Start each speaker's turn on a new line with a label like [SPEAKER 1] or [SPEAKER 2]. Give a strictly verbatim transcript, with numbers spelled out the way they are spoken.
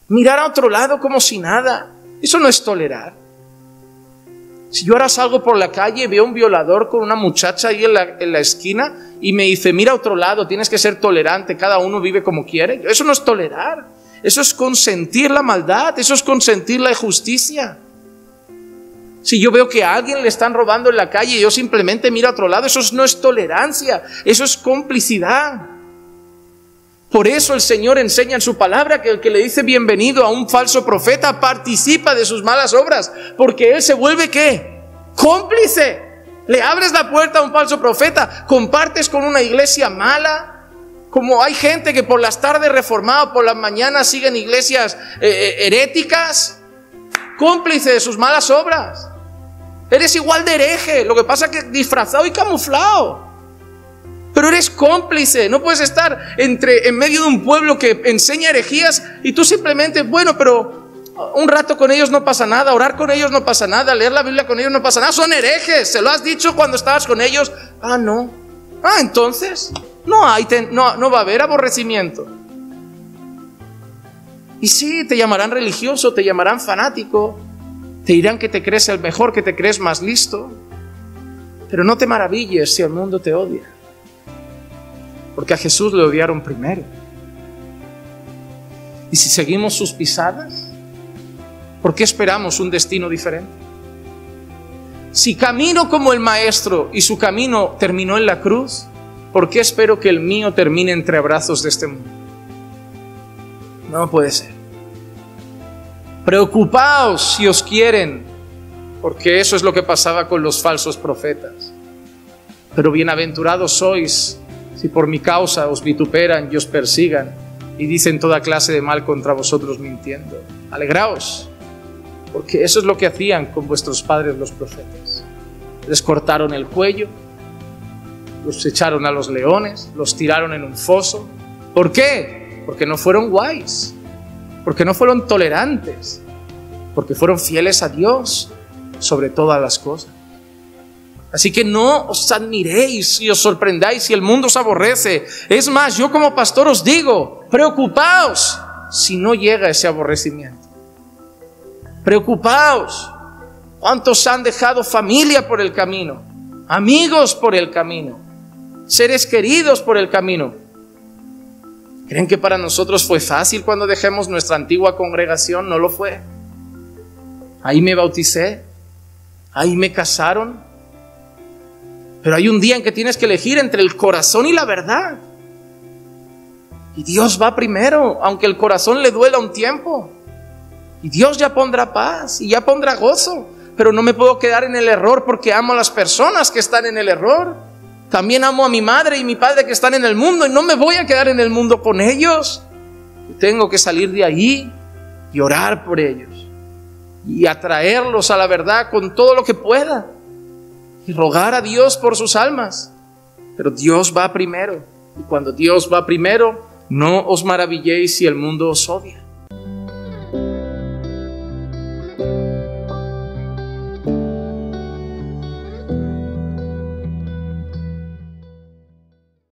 [SPEAKER 1] Mirar a otro lado como si nada. Eso no es tolerar. Si yo ahora salgo por la calle y veo un violador con una muchacha ahí en la, en la esquina y me dice, mira a otro lado, tienes que ser tolerante, cada uno vive como quiere. Eso no es tolerar. Eso es consentir la maldad. Eso es consentir la injusticia. Si yo veo que a alguien le están robando en la calle y yo simplemente miro a otro lado, eso no es tolerancia, eso es complicidad. Por eso el Señor enseña en su palabra que el que le dice bienvenido a un falso profeta participa de sus malas obras, porque él se vuelve ¿qué? Cómplice. Le abres la puerta a un falso profeta, compartes con una iglesia mala, como hay gente que por las tardes reformada, por las mañanas siguen iglesias eh, heréticas, cómplice de sus malas obras. Eres igual de hereje, lo que pasa que disfrazado y camuflado. Pero eres cómplice, no puedes estar entre, en medio de un pueblo que enseña herejías y tú simplemente, bueno, pero un rato con ellos no pasa nada, orar con ellos no pasa nada, leer la Biblia con ellos no pasa nada, son herejes, se lo has dicho cuando estabas con ellos. Ah, no. Ah, entonces, no, hay ten, no, no va a haber aborrecimiento. Y sí, te llamarán religioso, te llamarán fanático, te dirán que te crees el mejor, que te crees más listo, pero no te maravilles si el mundo te odia. Porque a Jesús le odiaron primero. Y si seguimos sus pisadas, ¿por qué esperamos un destino diferente? Si camino como el Maestro y su camino terminó en la cruz, ¿por qué espero que el mío termine entre abrazos de este mundo? No puede ser. Preocupaos si os quieren, porque eso es lo que pasaba con los falsos profetas. Pero bienaventurados sois si por mi causa os vituperan y os persigan y dicen toda clase de mal contra vosotros mintiendo. Alegraos, porque eso es lo que hacían con vuestros padres los profetas. Les cortaron el cuello, los echaron a los leones, los tiraron en un foso. ¿Por qué? Porque no fueron guays, porque no fueron tolerantes, porque fueron fieles a Dios sobre todas las cosas. Así que no os admiréis y os sorprendáis si el mundo os aborrece. Es más, yo como pastor os digo, preocupaos si no llega ese aborrecimiento. Preocupaos. ¿Cuántos han dejado familia por el camino? Amigos por el camino. Seres queridos por el camino. ¿Creen que para nosotros fue fácil cuando dejemos nuestra antigua congregación? No lo fue. Ahí me bauticé. Ahí me casaron. Pero hay un día en que tienes que elegir entre el corazón y la verdad. Y Dios va primero, aunque el corazón le duela un tiempo. Y Dios ya pondrá paz y ya pondrá gozo. Pero no me puedo quedar en el error porque amo a las personas que están en el error. También amo a mi madre y mi padre que están en el mundo y no me voy a quedar en el mundo con ellos. Tengo que salir de ahí y orar por ellos. Y atraerlos a la verdad con todo lo que pueda. Y rogar a Dios por sus almas. Pero Dios va primero. Y cuando Dios va primero, no os maravilléis si el mundo os odia.